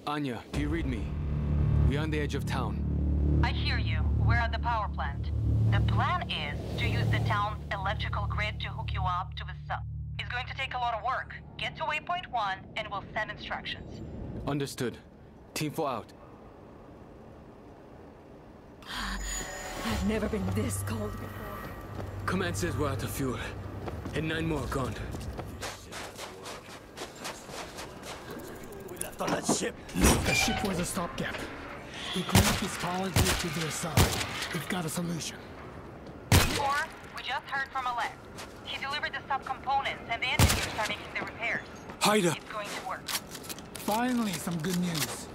Anya, do you read me? We're on the edge of town. I hear you. We're at the power plant. The plan is to use the town's electrical grid to hook you up to the sub. It's going to take a lot of work. Get to waypoint 1 and we'll send instructions. Understood. Team 4 out. I've never been this cold before. Command says we're out of fuel. And 9 more gone. We left on that ship. The ship was a stopgap. We cleaned this colony to their side. We've got a solution. Or, we just heard from Alec. He delivered the sub-components and the engineers are making the repairs. Haida! It's going to work. Finally, some good news.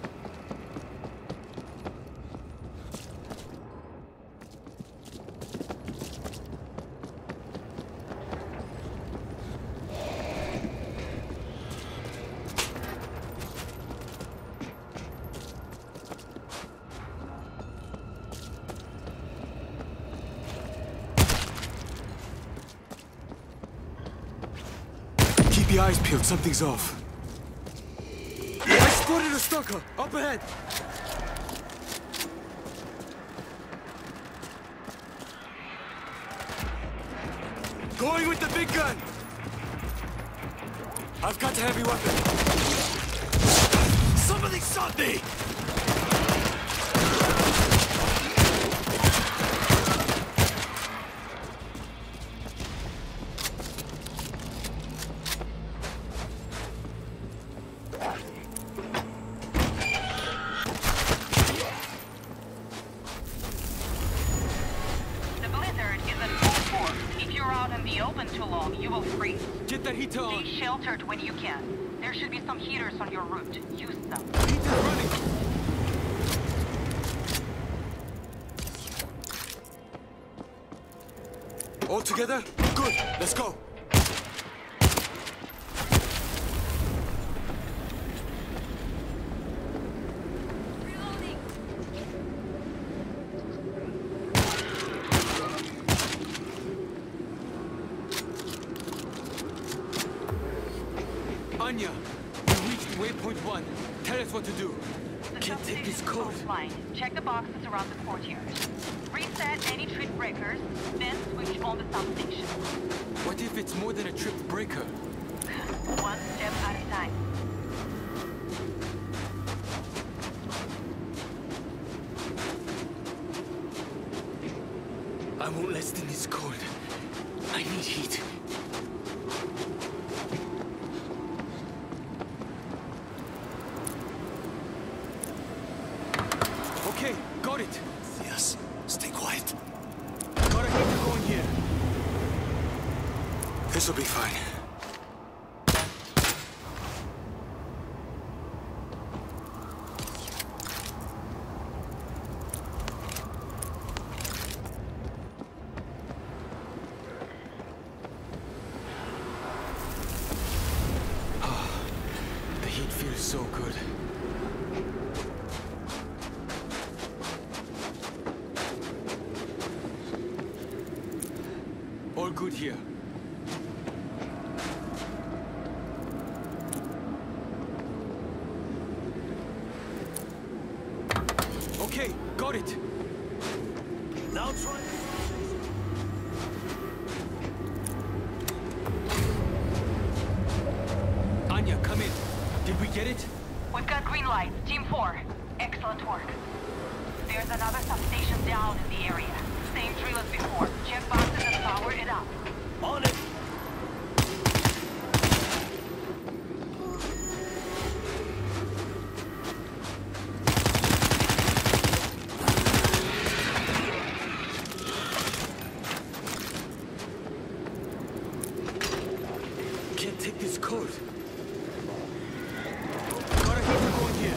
Keep your eyes peeled, something's off. I spotted a stalker! Up ahead! Going with the big gun! I've got a heavy weapon. Somebody shot me! The blizzard is at full force. If you're out in the open too long, you will freeze. Get that heater on! Stay sheltered when you can. There should be some heaters on your route. Use them. Heater's running! All together? Good, let's go! Anya, we reached waypoint 1. Tell us what to do. The Can't take this substation's code. close by. Check the boxes around the courtyard. Reset any trip breakers, then switch on the substation. What if it's more than a tripped breaker? One step at a time. I won't last in this cold. I need heat. Okay, got it. Yes, stay quiet. Got a heater going here. This'll be fine. The heat feels so good. All good here. Okay, got it. Now try. Anya, come in. Did we get it? We've got green lights. Team 4. Excellent work. There's another substation down in the area. Same drill as before. Check boxes and power it up. On it! Can't take this cold. Got a heater going here.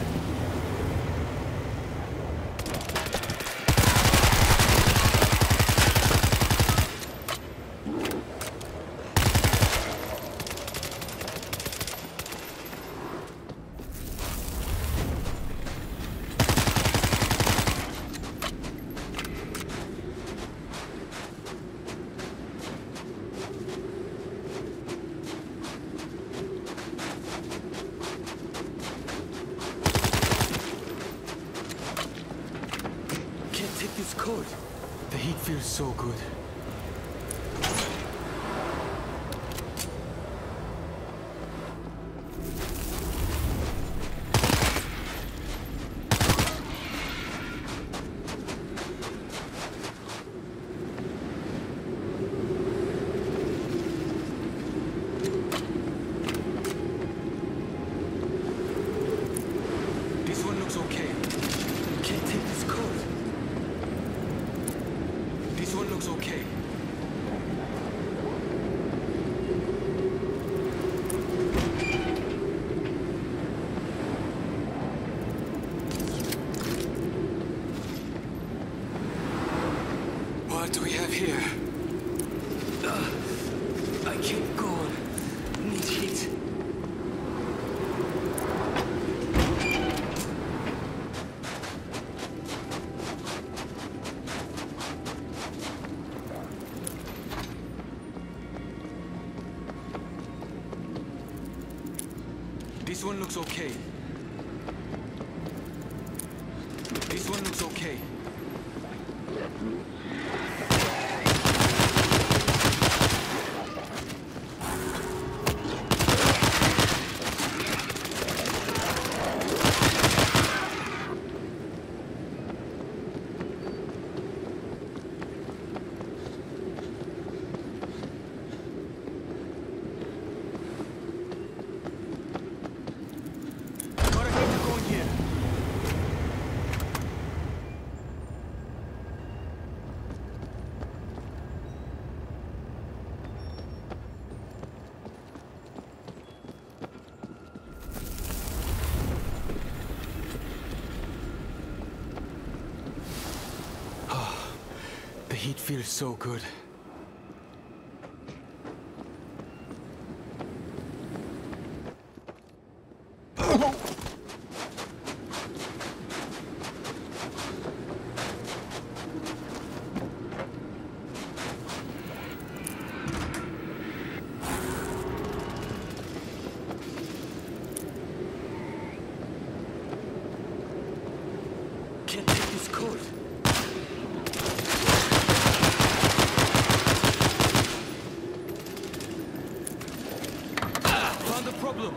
cold. The heat feels so good. This one looks okay. Can't take this cold. This one looks okay. What do we have here? I can't go on. Need heat. This one looks okay. This one looks okay. Gotta get to go in here. The heat feels so good. Can't take this cold. Found the problem.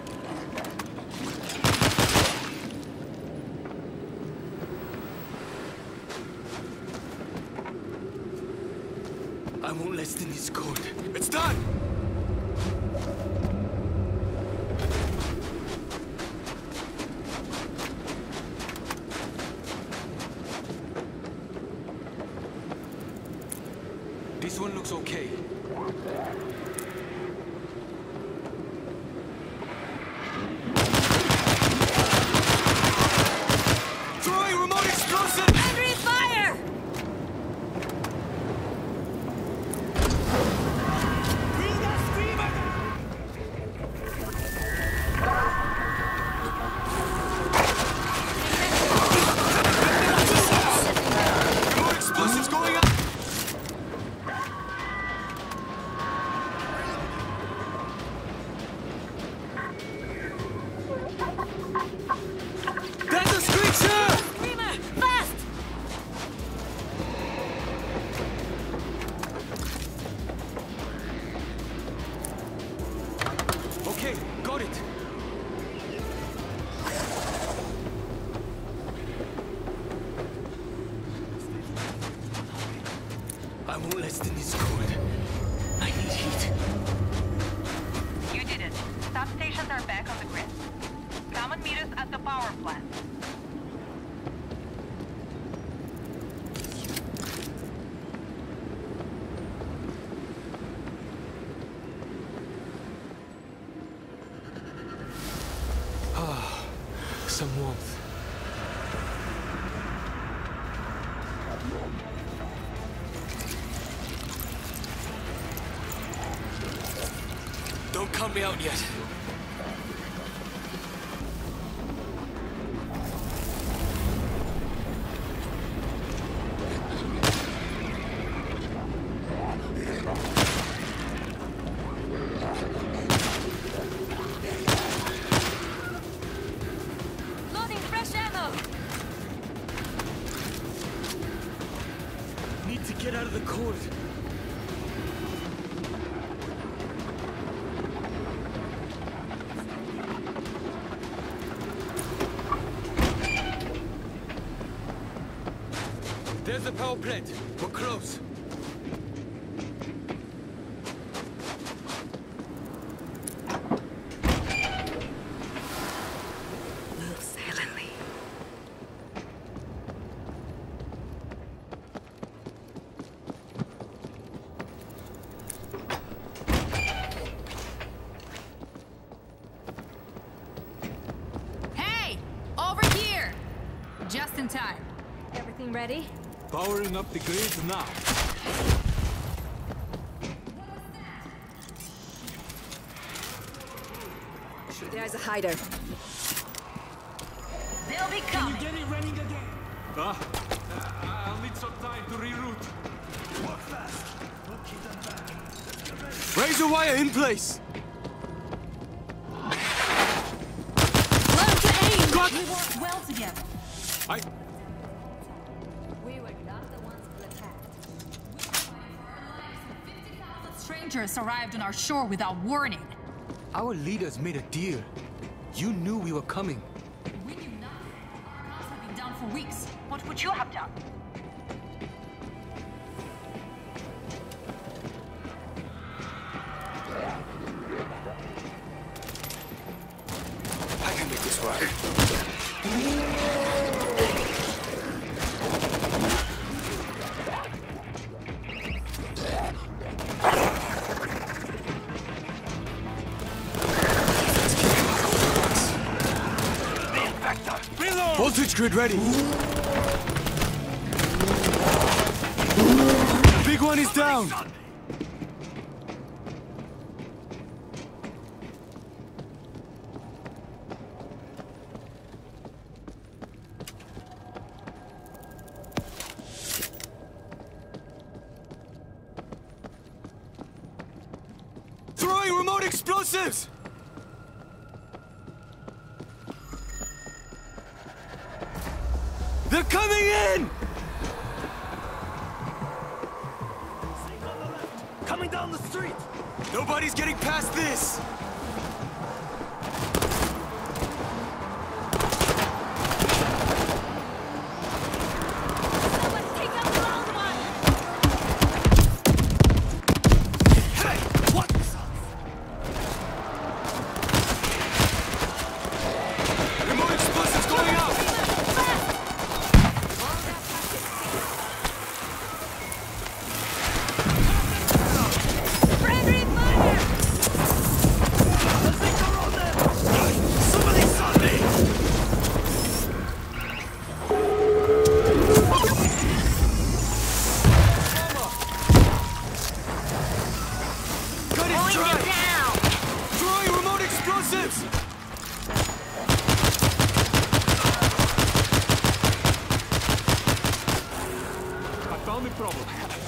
I won't last in this cold. It's done! This one looks okay. Throwing remote explosive! Henry, fire! Remote explosives going up! There's a screecher! Screamer, fast! Okay, got it. I won't last in this cold. I need heat. You did it. Substations are back on the grid. Come and meet us at the power plant. Some warmth. Don't count me out yet. Loading fresh ammo! Get out of the cold. There's the power plant. We're close. Move silently. Hey! Over here! Just in time. Everything ready? Powering up the grid now. There's a hider. They'll be coming. Get it ready again. I'll need some time to reroute. Walk fast. We'll keep them back. Razor wire in place. Learn to aim! God! We work well together. We were not the ones who attacked. Strangers arrived on our shore without warning. Our leaders made a deal. You knew we were coming. We knew nothing. Our house had been down for weeks. What would you have done? I can make this work. Voltage grid ready. Big one is down. Throwing remote explosives. They're coming in! Coming down the street! Nobody's getting past this! Someone take out the loud one! Hey! What? Remote explosives going out! Friendly fire! Somebody shot me! Cut it Pulling them dry! down. Throwing remote explosives! I found the problem.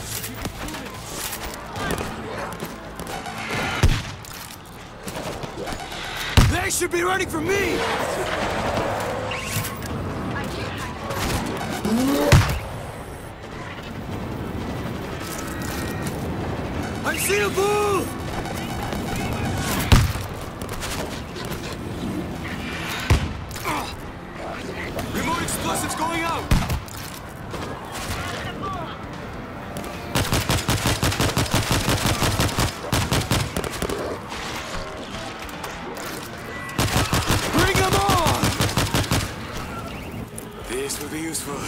They should be running for me! I see a bull! Remote explosives going out! Bring them on! This will be useful.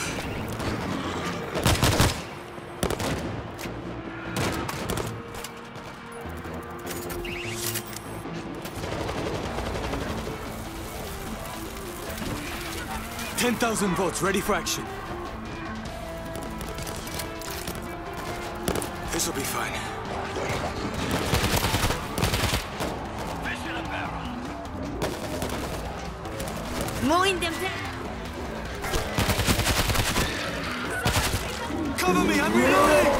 $10,000 volts ready for action. This'll be fine. Fish in a barrel. Mowing them down. Cover me, I'm reloading!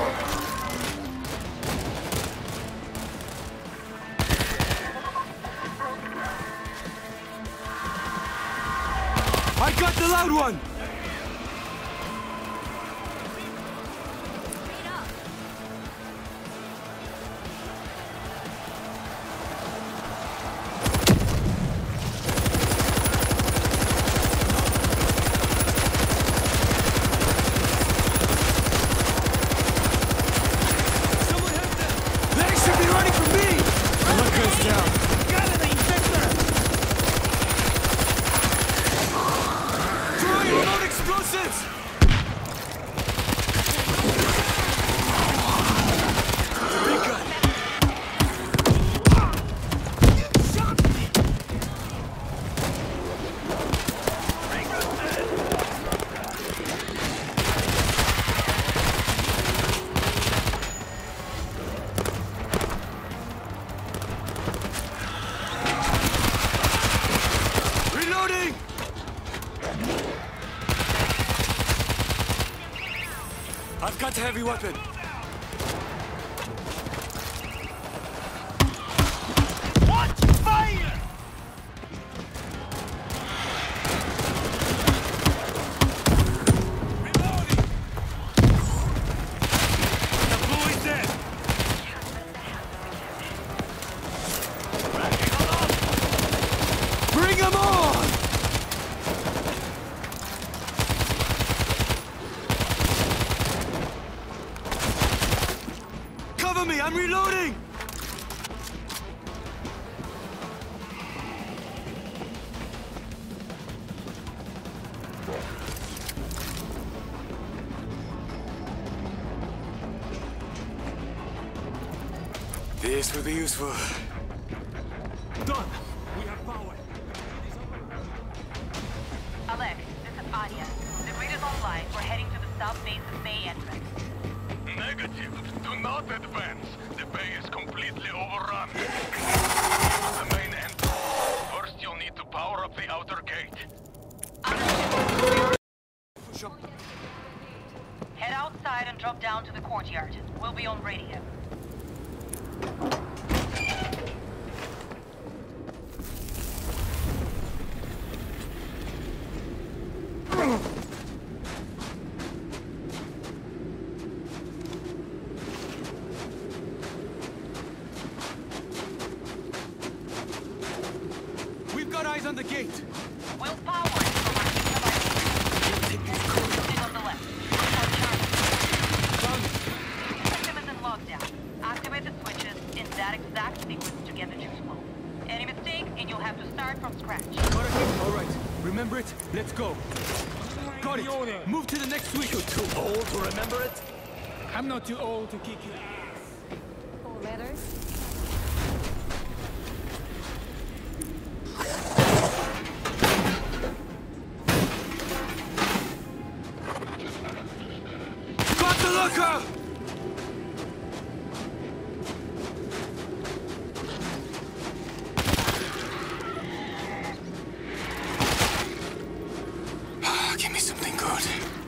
I got the loud one! Straight up. I've got a heavy weapon. What? Fire! Reloading! The blue is dead! Bring him on! Cover me, I'm reloading! This will be useful. Done! We have power! Alex, this is Anya. The grid is online. We're heading to the south base of Bay entrance. Negative. Do not advance. The bay is completely overrun. The main entrance. First, you'll need to power up the outer gate. Push up. Head outside and drop down to the courtyard. We'll be on radio. We've got eyes on the gate. We'll power it from our Shooting on the left. Found it. System is in lockdown. Activate the switches in that exact sequence to get the juice flow. Any mistake, and you'll have to start from scratch. All right. Remember it? Let's go. Got it. Move to the next switch. You're too old to remember it. I'm not too old to kick your ass. Four letters. Got the looker! Give me something good.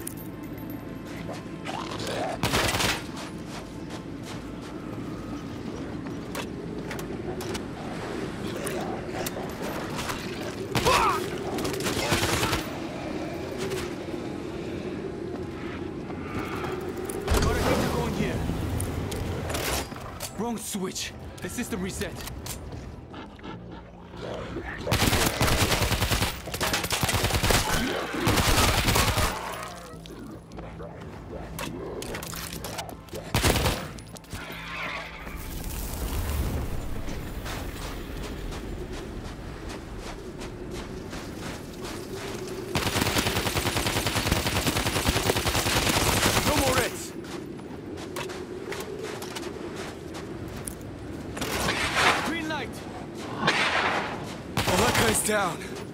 Gotta get going here. Wrong switch. The system reset. No more reds. Green light. Oh, that guy's down.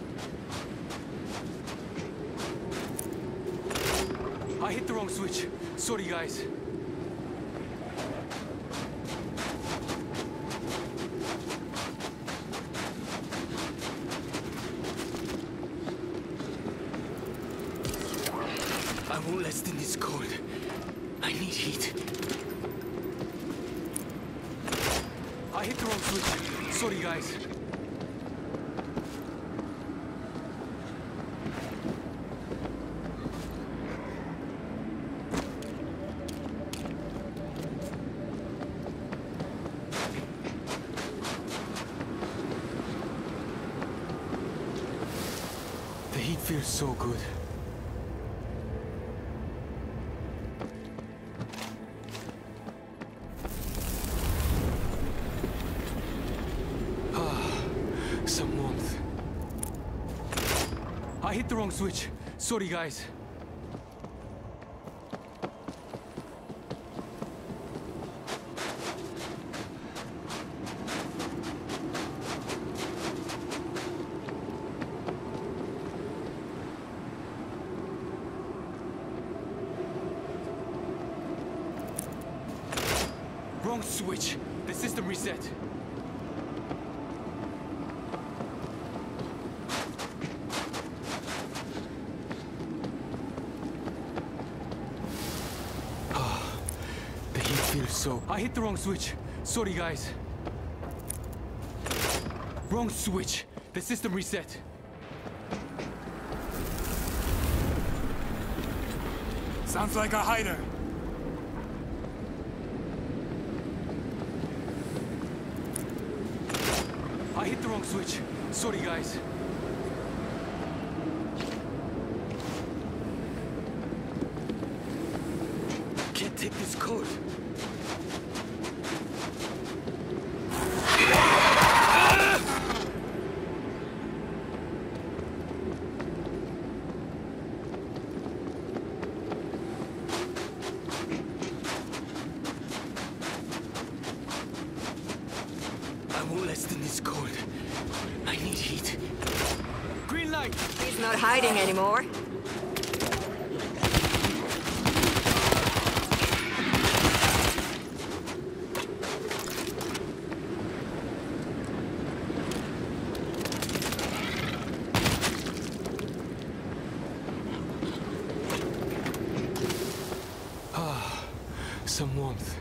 I hit the wrong switch. Sorry, guys. I won't let this cold. I need heat. I hit the wrong switch. Sorry, guys. The heat feels so good. Some warmth. I hit the wrong switch. Sorry, guys. Wrong switch. The system reset. heat feels so... I hit the wrong switch. Sorry, guys. Wrong switch. The system reset. Sounds like a hider. I hit the wrong switch. Sorry, guys. Can't take this code. I won't last in this cold. I need heat. Green light! He's not hiding anymore. Some warmth.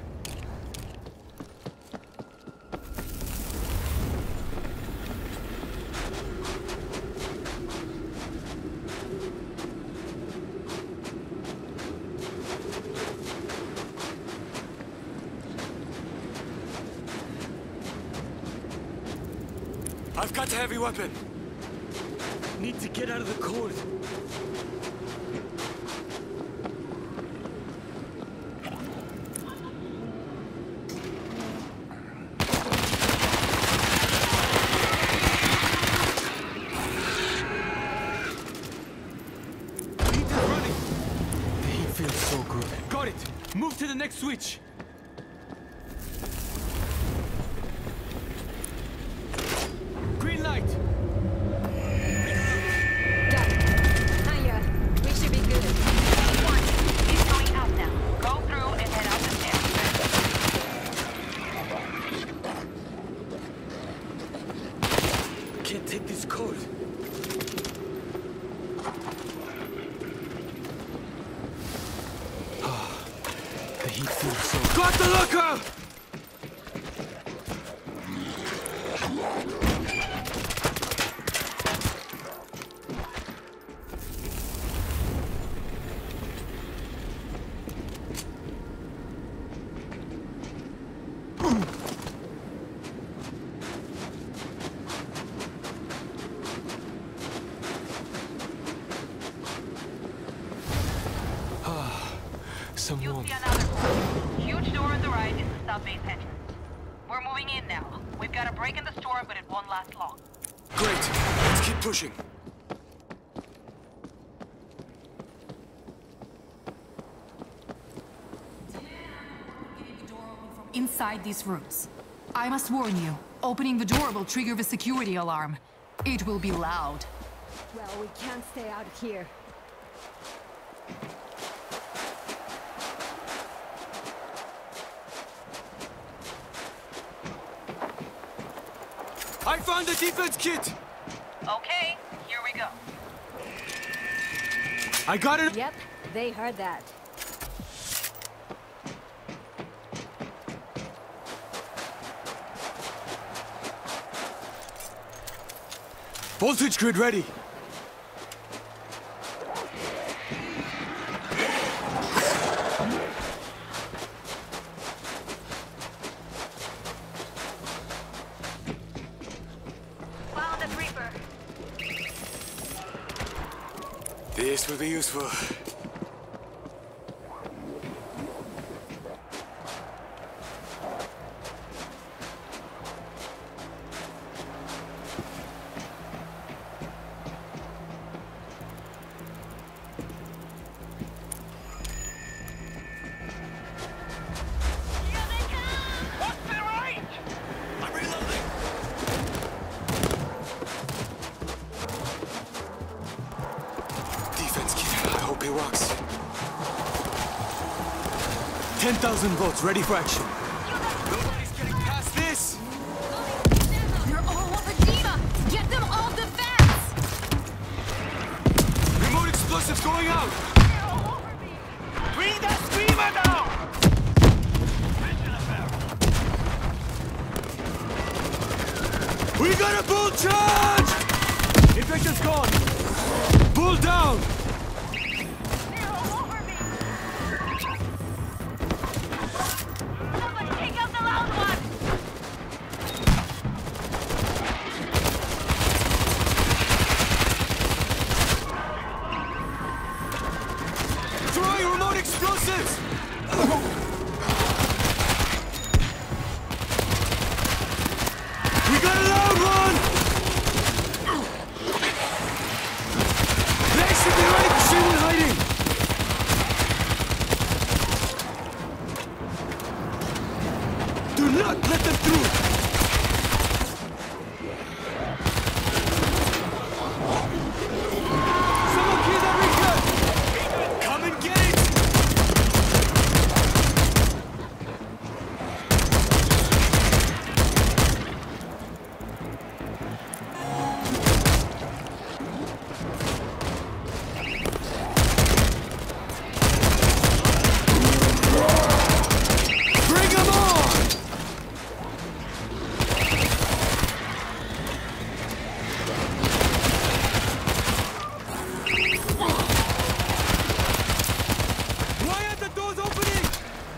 I've got a heavy weapon. Need to get out of the cold. Heat is running. The heat feels so good. Got it. Move to the next switch. Green light. Got it. Hiya. We should be good. One, he's going out now. Go through and head out the stairs. Can't take this cold. The heat feels so... Got the locker! Some You'll warmth. see another door. Huge door on the right is the subbase entrance. We're moving in now. We've got a break in the store, but it won't last long. Great. Let's keep pushing. Getting the door open from inside these rooms. I must warn you, opening the door will trigger the security alarm. It will be loud. Well, we can't stay out here. I found the defense kit! Okay, here we go. I got it! Yep, they heard that. Voltage grid ready! Found the Reaper. This will be useful. Defense kit, I hope it works. 10,000 volts, ready for action. Nobody's getting past this! They're all over Dima! Get them off the fence! Remote explosives going out! Bring that screamer down! got a bull charge! Infector's gone! Bull down! Zero, over me! Someone take out the loud one! Throwing remote explosives! We got a loud one! They should be ready to see one hiding! Do not let them through! Someone kill that recon! Come and get it! Bring 'em on! Why aren't the doors opening?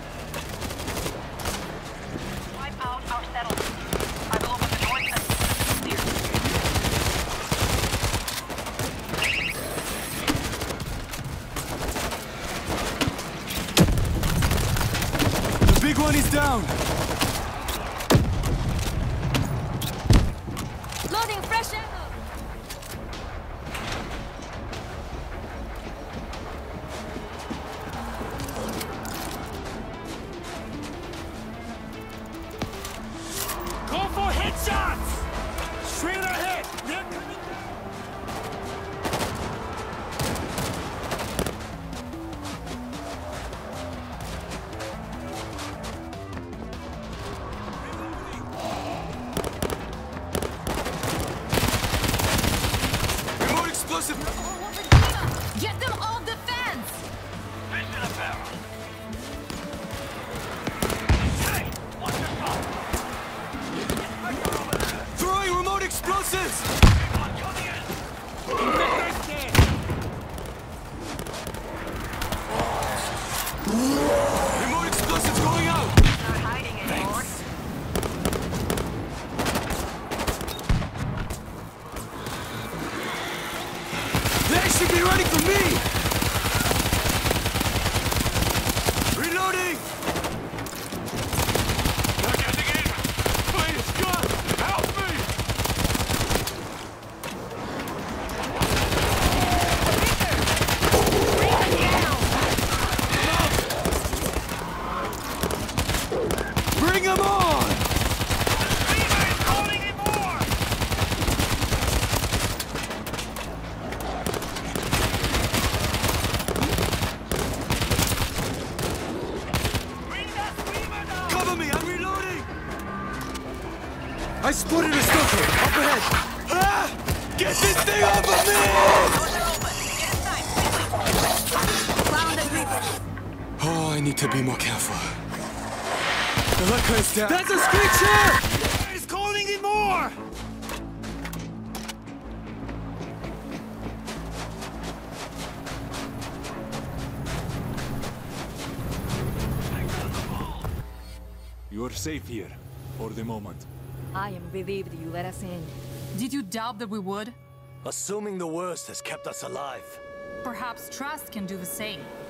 Wipe out our settlement. I will open the doors and clear. The big one is down! Loading fresh ammo! Go for headshots! Straight ahead! They're coming down! Remote explosive! Get them off the fence! Fish in a barrel. Hey, watch yourself. Infector over there. Throwing remote explosives! Big one coming in. Infector's dead! Remote explosives going out! Not hiding anymore. They should be ready for me! Reloading! They're getting in. Please, God, help me. Bring 'em on! Teammates calling in more. Bring that screamer down. Cover me, I'm reloading! I spotted a stalker, up ahead! Ah! Get this thing off of me! Doors are open. Get inside. Found the creeper. Oh, I need to be more careful. The Lurker is down. That's a screecher! He's calling in more! You're safe here, for the moment. I am relieved you let us in. Did you doubt that we would? Assuming the worst has kept us alive. Perhaps Trust can do the same.